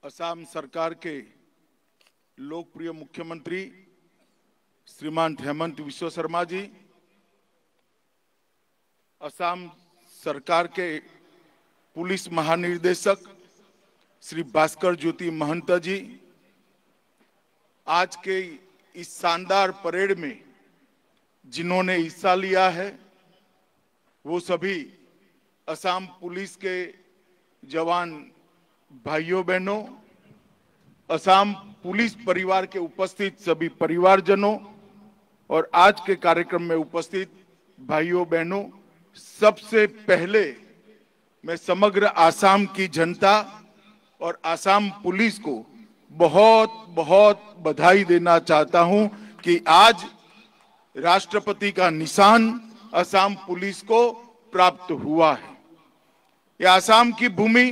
असम सरकार के लोकप्रिय मुख्यमंत्री श्रीमान हेमंत बिस्वा शर्मा जी, असम सरकार के पुलिस महानिदेशक श्री भास्कर ज्योति महंत जी, आज के इस शानदार परेड में जिन्होंने हिस्सा लिया है वो सभी असम पुलिस के जवान भाइयों बहनों, असम पुलिस परिवार के उपस्थित सभी परिवारजनों और आज के कार्यक्रम में उपस्थित भाइयों बहनों, सबसे पहले मैं समग्र आसाम की जनता और आसाम पुलिस को बहुत बहुत बधाई देना चाहता हूं कि आज राष्ट्रपति का निशान असम पुलिस को प्राप्त हुआ है। यह आसाम की भूमि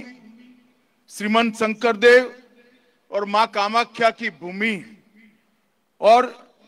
श्रीमंत शंकरदेव और मां कामाख्या की भूमि है और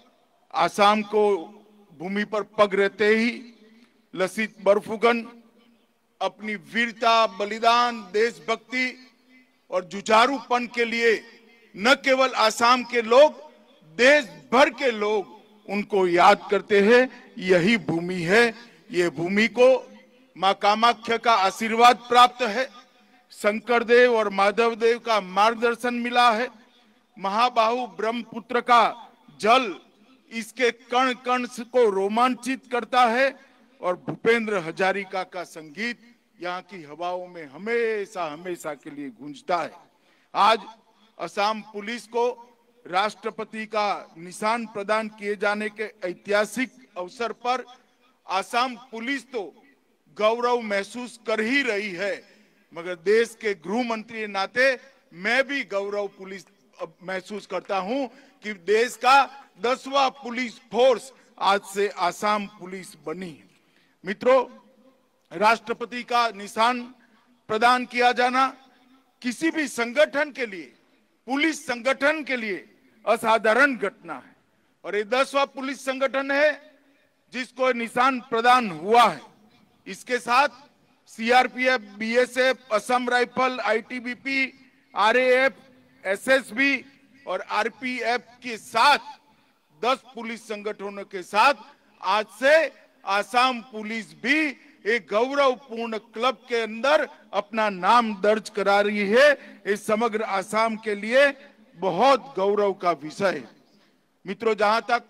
आसाम को भूमि पर पग रहते ही लसित बरफुकन अपनी वीरता, बलिदान, देशभक्ति और जुझारूपन के लिए न केवल आसाम के लोग, देश भर के लोग उनको याद करते हैं। यही भूमि है, ये भूमि को मां कामाख्या का आशीर्वाद प्राप्त है, शंकरदेव और माधवदेव का मार्गदर्शन मिला है, महाबाहु ब्रह्मपुत्र का जल इसके कण कण को रोमांचित करता है और भूपेंद्र हजारिका का संगीत यहाँ की हवाओं में हमेशा हमेशा के लिए गूंजता है। आज असम पुलिस को राष्ट्रपति का निशान प्रदान किए जाने के ऐतिहासिक अवसर पर असम पुलिस तो गौरव महसूस कर ही रही है, मगर देश के गृह मंत्री के नाते मैं भी गौरव पुलिस महसूस करता हूं कि देश का 10वां पुलिस फोर्स आज से असम पुलिस बनी है। मित्रों, राष्ट्रपति का निशान प्रदान किया जाना किसी भी संगठन के लिए, पुलिस संगठन के लिए असाधारण घटना है और ये 10वां पुलिस संगठन है जिसको निशान प्रदान हुआ है। इसके साथ CRPF, BSF, Assam rifle, ITBP, RAF, SSB और आरपीएफ के साथ 10 पुलिस संगठनों के साथ आज से असम पुलिस भी एक गौरवपूर्ण क्लब के अंदर अपना नाम दर्ज करा रही है। इस समग्र असम के लिए बहुत गौरव का विषय है। मित्रों, जहां तक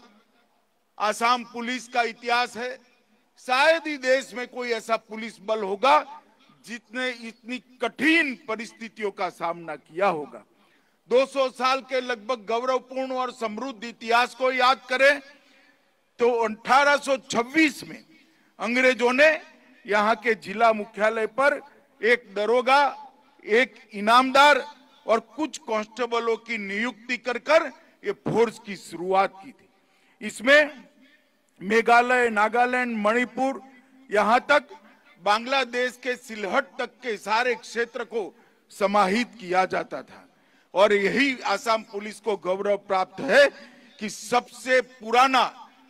असम पुलिस का इतिहास है, शायद ही देश में कोई ऐसा पुलिस बल होगा जिसने इतनी कठिन परिस्थितियों का सामना किया होगा। 200 साल के लगभग गौरवपूर्ण और समृद्ध इतिहास को याद करें तो 1826 में अंग्रेजों ने यहाँ के जिला मुख्यालय पर एक दरोगा, एक इनामदार और कुछ कांस्टेबलों की नियुक्ति कर ये फोर्स की शुरुआत की थी। इसमें मेघालय, नागालैंड, मणिपुर, यहाँ तक बांग्लादेश के सिलहट तक के सारे क्षेत्र को समाहित किया जाता था और यही असम पुलिस को गौरव प्राप्त है कि सबसे पुराना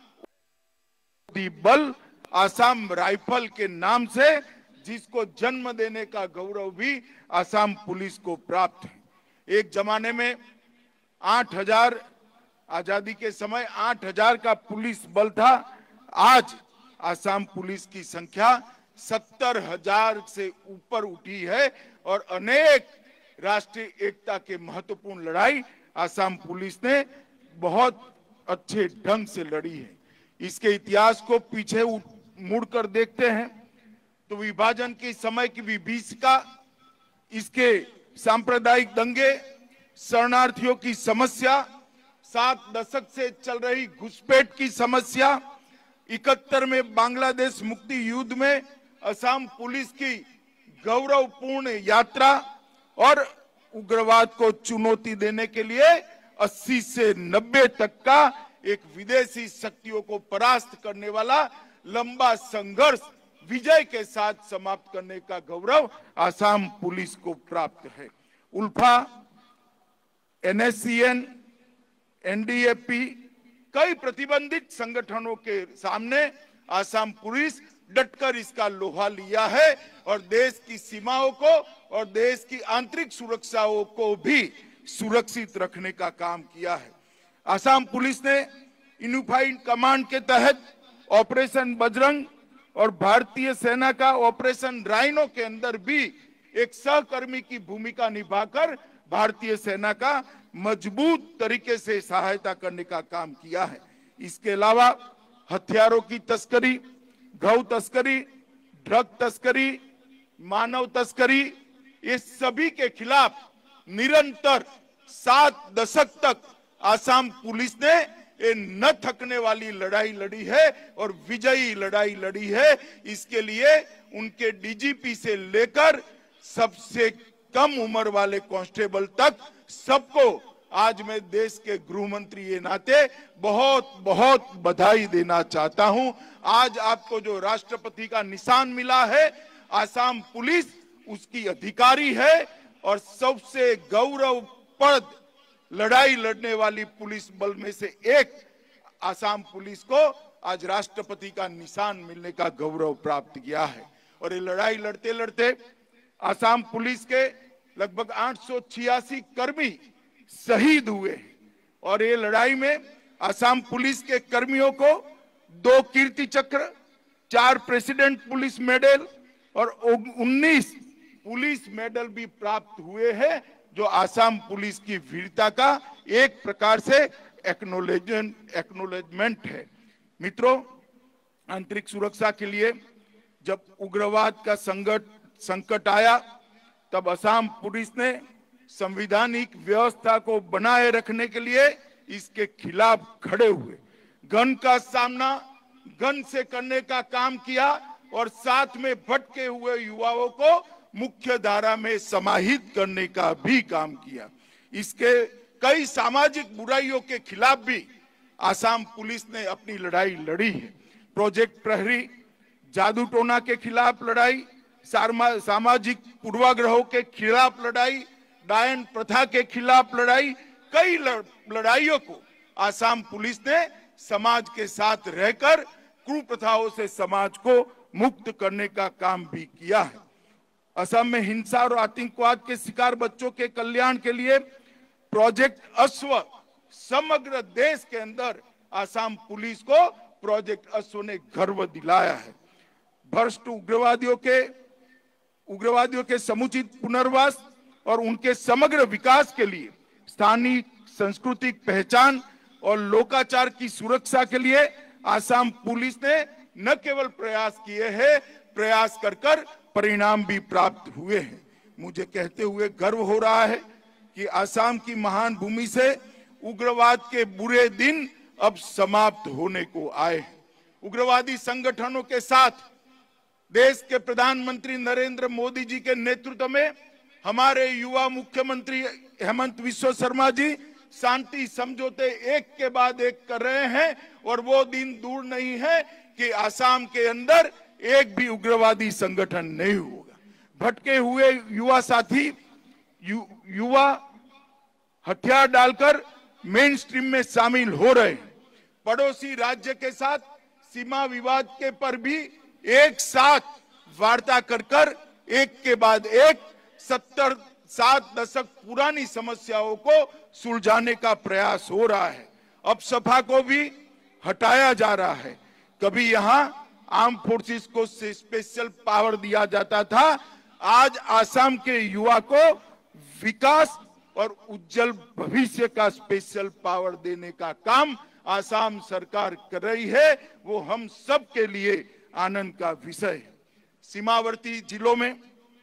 बल असम राइफल के नाम से, जिसको जन्म देने का गौरव भी असम पुलिस को प्राप्त है। एक जमाने में 8000, आजादी के समय 8000 का पुलिस बल था। आज असम पुलिस की संख्या 70,000 से ऊपर उठी है और अनेक राष्ट्रीय एकता के महत्वपूर्ण लड़ाई असम पुलिस ने बहुत अच्छे ढंग से लड़ी है। इसके इतिहास को पीछे मुड़कर देखते हैं तो विभाजन के समय की विभीषिका, इसके सांप्रदायिक दंगे, शरणार्थियों की समस्या, 7 दशक से चल रही घुसपैठ की समस्या, 71 में बांग्लादेश मुक्ति युद्ध में असम पुलिस की गौरवपूर्ण यात्रा और उग्रवाद को चुनौती देने के लिए 80 से 90 तक का एक विदेशी शक्तियों को परास्त करने वाला लंबा संघर्ष विजय के साथ समाप्त करने का गौरव असम पुलिस को प्राप्त है। उल्फा, एनएससीएन, एनडीएफपी, कई प्रतिबंधित संगठनों के सामने असम पुलिस डटकर इसका लोहा लिया है और देश की सीमाओं को और देश की आंतरिक सुरक्षाओं को भी सुरक्षित रखने का काम किया है। असम पुलिस ने यूनिफाइड कमांड के तहत ऑपरेशन बजरंग और भारतीय सेना का ऑपरेशन राइनो के अंदर भी एक सहकर्मी की भूमिका निभाकर भारतीय सेना का मजबूत तरीके से सहायता करने का काम किया है। इसके अलावा हथियारों की तस्करी, गौ तस्करी, ड्रग तस्करी, मानव तस्करी, ये सभी के खिलाफ निरंतर 7 दशक तक असम पुलिस ने ये न थकने वाली लड़ाई लड़ी है और विजयी लड़ाई लड़ी है। इसके लिए उनके डीजीपी से लेकर सबसे कम उम्र वाले कांस्टेबल तक सबको आज मैं देश के गृह मंत्री के नाते बहुत बहुत बधाई देना चाहता हूं। आज आपको जो राष्ट्रपति का निशान मिला है, असम पुलिस उसकी अधिकारी है और सबसे गौरवप्रद लड़ाई लड़ने वाली पुलिस बल में से एक असम पुलिस को आज राष्ट्रपति का निशान मिलने का गौरव प्राप्त किया है। और ये लड़ाई लड़ते लड़ते असम पुलिस के लगभग 886 कर्मी शहीद हुए और ये लड़ाई में असम पुलिस के कर्मियों को 2 कीर्ति चक्र, 4 प्रेसिडेंट पुलिस मेडल और 19 पुलिस मेडल भी प्राप्त हुए हैं, जो असम पुलिस की वीरता का एक प्रकार से एक्नॉलेजमेंट है। मित्रों, आंतरिक सुरक्षा के लिए जब उग्रवाद का संकट आया तब असम पुलिस ने संवैधानिक व्यवस्था को बनाए रखने के लिए इसके खिलाफ खड़े हुए, गन का सामना गन से करने का काम किया और साथ में भटके हुए युवाओं को मुख्य धारा में समाहित करने का भी काम किया। इसके कई सामाजिक बुराइयों के खिलाफ भी असम पुलिस ने अपनी लड़ाई लड़ी है। प्रोजेक्ट प्रहरी, जादू टोना के खिलाफ लड़ाई, सामाजिक पूर्वाग्रहों के खिलाफ लड़ाई, डायन प्रथा के खिलाफ लड़ाई, कई लड़ाइयों को असम पुलिस ने समाज के साथ रहकर कुप्रथाओं से समाज को मुक्त करने का काम भी किया है। असम में हिंसा और आतंकवाद के शिकार बच्चों के कल्याण के लिए प्रोजेक्ट अश्व समग्र देश के अंदर असम पुलिस को प्रोजेक्ट अश्व ने गर्व दिलाया है। भ्रष्ट उग्रवादियों के समुचित पुनर्वास और उनके समग्र विकास के लिए स्थानीय सांस्कृतिक पहचान और लोकाचार की सुरक्षा के लिए असम पुलिस ने न केवल प्रयास किए हैं, प्रयास कर परिणाम भी प्राप्त हुए हैं। मुझे कहते हुए गर्व हो रहा है कि असम की महान भूमि से उग्रवाद के बुरे दिन अब समाप्त होने को आए हैं। उग्रवादी संगठनों के साथ देश के प्रधानमंत्री नरेंद्र मोदी जी के नेतृत्व में हमारे युवा मुख्यमंत्री हेमंत बिस्वा शर्मा जी शांति समझौते एक के बाद एक कर रहे हैं और वो दिन दूर नहीं है कि असम के अंदर एक भी उग्रवादी संगठन नहीं होगा। भटके हुए युवा साथी युवा हथियार डालकर मेन स्ट्रीम में शामिल हो रहे हैं। पड़ोसी राज्य के साथ सीमा विवाद के पर भी एक साथ वार्ता कर एक के बाद एक 7 दशक पुरानी समस्याओं को सुलझाने का प्रयास हो रहा है। अब सपा को भी हटाया जा रहा है। कभी यहां आर्म फोर्सेस को स्पेशल पावर दिया जाता था, आज असम के युवा को विकास और उज्जवल भविष्य का स्पेशल पावर देने का काम असम सरकार कर रही है। वो हम सब के लिए आनंद का विषय है। सीमावर्ती जिलों में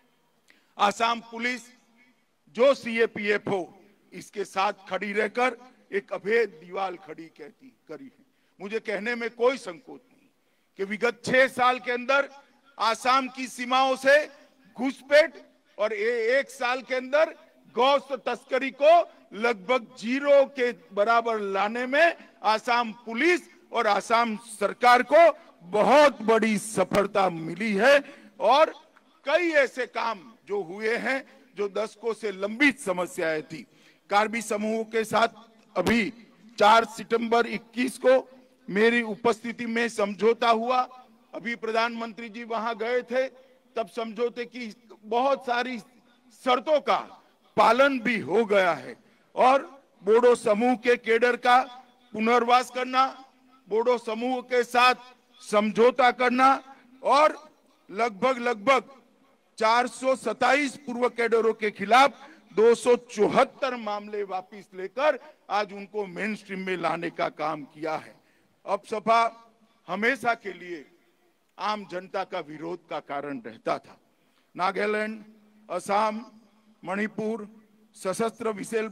असम पुलिस जो सीएपीएफ हो इसके साथ खड़ी रहकर एक अभेद दीवार खड़ी करी है। मुझे कहने में कोई संकोच नहीं कि विगत 6 साल के अंदर असम की सीमाओं से घुसपैठ और 1 साल के अंदर गौ तस्करी को लगभग 0 के बराबर लाने में असम पुलिस और असम सरकार को बहुत बड़ी सफलता मिली है। और कई ऐसे काम जो हुए हैं जो दशकों से लंबित समस्याएं थी। कार्बी समूह के साथ अभी 4 सितंबर 21 को मेरी उपस्थिति में समझौता हुआ अभी प्रधानमंत्री जी वहां गए थे, तब समझौते की बहुत सारी शर्तों का पालन भी हो गया है और बोडो समूह के कैडर का पुनर्वास करना, बोडो समूह के साथ समझौता करना और लगभग 427 पूर्व कैडरों के खिलाफ 274 मामले वापस लेकर आज उनको मेन स्ट्रीम में लाने का काम किया है। अब सपा हमेशा के लिए आम जनता का विरोध का कारण रहता था। नागालैंड, असम, मणिपुर सशस्त्र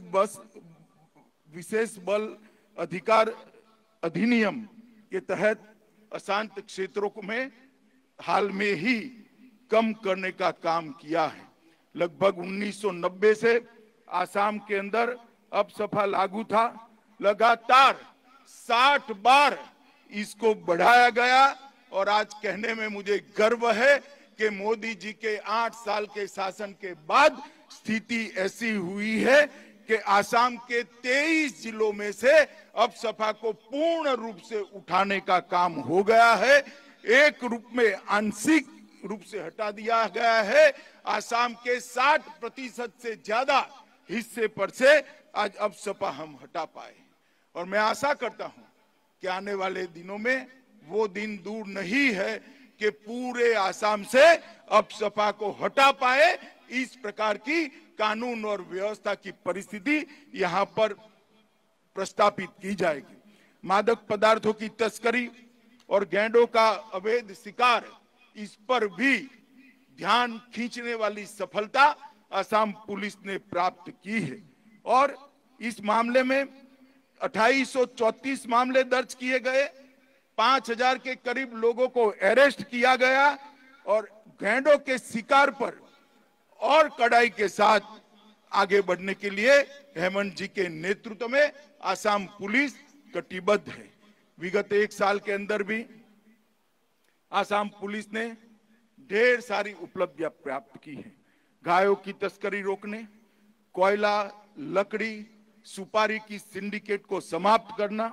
विशेष बल अधिकार अधिनियम के तहत अशांत क्षेत्रों में हाल में ही कम करने का काम किया है। लगभग 1990 से आसाम के अंदर अब सपा लागू था। लगातार 60 बार इसको बढ़ाया गया और आज कहने में मुझे गर्व है कि मोदी जी के 8 साल के शासन के बाद स्थिति ऐसी हुई है कि आसाम के 23 जिलों में से अब सपा को पूर्ण रूप से उठाने का काम हो गया है। एक रूप में आंशिक रूप से हटा दिया गया है। आसाम के 60% से ज्यादा हिस्से पर से आज अब सपा हम हटा पाए और मैं आशा करता हूं कि आने वाले दिनों में वो दिन दूर नहीं है कि पूरे आसाम से अब सपा को हटा पाए। इस प्रकार की कानून और व्यवस्था की परिस्थिति यहां पर प्रस्तापित की जाएगी। मादक पदार्थों की तस्करी और गैंडों का अवैध शिकार, इस पर भी ध्यान खींचने वाली सफलता असम पुलिस ने प्राप्त की है और इस मामले में 2834 मामले दर्ज किए गए, 5000 के करीब लोगों को अरेस्ट किया गया और गैंडों के शिकार पर और कड़ाई के साथ आगे बढ़ने के लिए हेमंत जी के नेतृत्व में असम पुलिस कटिबद्ध है। विगत 1 साल के अंदर भी असम पुलिस ने ढेर सारी उपलब्धियां प्राप्त की हैं। गायों की तस्करी रोकने, कोयला, लकड़ी, सुपारी की सिंडिकेट को समाप्त करना,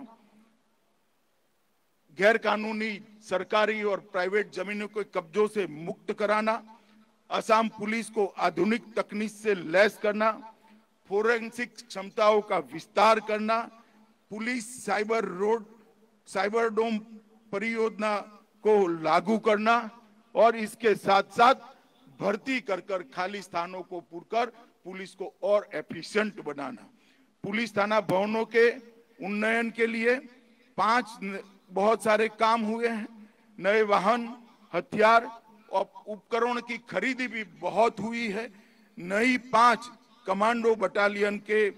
गैर कानूनी सरकारी और प्राइवेट जमीनों के कब्जों से मुक्त कराना, असम पुलिस को आधुनिक तकनीक से लैस करना, फोरेंसिक क्षमताओं का विस्तार करना, पुलिस साइबर डोम परियोजना को लागू करना और इसके साथ साथ भर्ती कर खाली स्थानों को पूर्ण कर पुलिस को और एफिशिएंट बनाना। पुलिस थाना भवनों के उन्नयन के लिए 5 बहुत सारे काम हुए हैं। नए वाहन, हथियार और उपकरण की खरीदी भी बहुत हुई है। नई 5 कमांडो बटालियन के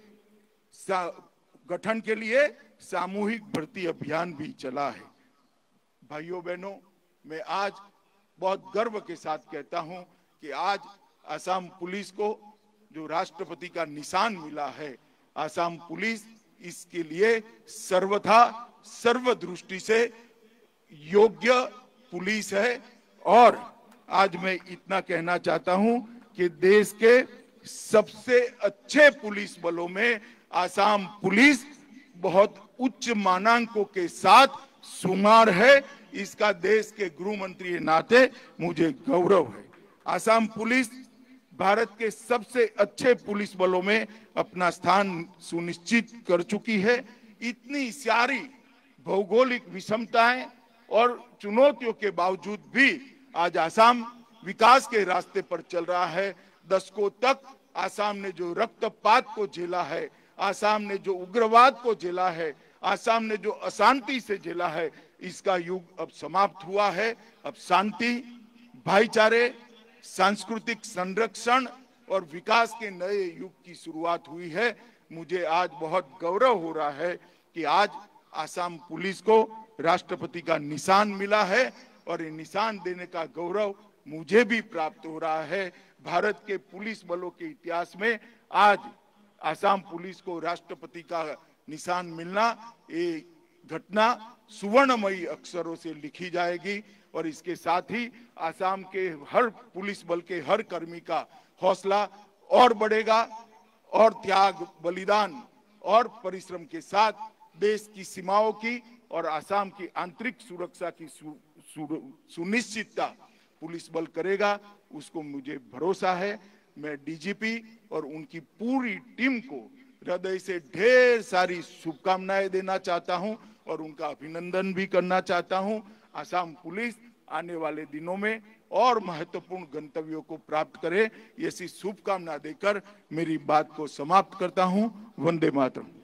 गठन के लिए सामूहिक भर्ती अभियान भी चला है। भाइयों बहनों, मैं आज बहुत गर्व के साथ कहता हूं कि आज असम पुलिस को जो राष्ट्रपति का निशान मिला है, असम पुलिस इसके लिए सर्वथा सर्वदृष्टि से योग्य पुलिस है। और आज मैं इतना कहना चाहता हूं कि देश के सबसे अच्छे पुलिस बलों में असम पुलिस बहुत उच्च मानांकों के साथ शुमार है। इसका देश के गृह मंत्री के नाते मुझे गौरव है। असम पुलिस भारत के सबसे अच्छे पुलिस बलों में अपना स्थान सुनिश्चित कर चुकी है। इतनी सारी भौगोलिक विषमताएं और चुनौतियों के बावजूद भी आज असम विकास के रास्ते पर चल रहा है। दशकों तक असम ने जो रक्तपात को झेला है, असम ने जो उग्रवाद को झेला है, असम ने जो अशांति से झेला है, इसका युग अब समाप्त हुआ है। अब शांति, भाईचारे, सांस्कृतिक संरक्षण और विकास के नए युग की शुरुआत हुई है। मुझे आज बहुत गौरव हो रहा है कि आज असम पुलिस को राष्ट्रपति का निशान मिला है और ये निशान देने का गौरव मुझे भी प्राप्त हो रहा है। भारत के पुलिस बलों के इतिहास में आज असम पुलिस को राष्ट्रपति का निशान मिलना, ये घटना सुवर्णमयी अक्षरों से लिखी जाएगी और इसके साथ ही असम के हर पुलिस बल के हर कर्मी का हौसला और बढ़ेगा और त्याग, बलिदान और परिश्रम के साथ देश की सीमाओं की और असम की आंतरिक सुरक्षा की सुनिश्चितता पुलिस बल करेगा, उसको मुझे भरोसा है। मैं डीजीपी और उनकी पूरी टीम को हृदय से ढेर सारी शुभकामनाएं देना चाहता हूं और उनका अभिनंदन भी करना चाहता हूं। आसाम पुलिस आने वाले दिनों में और महत्वपूर्ण गंतव्यों को प्राप्त करे, ऐसी शुभकामना देकर मेरी बात को समाप्त करता हूं। वंदे मातरम।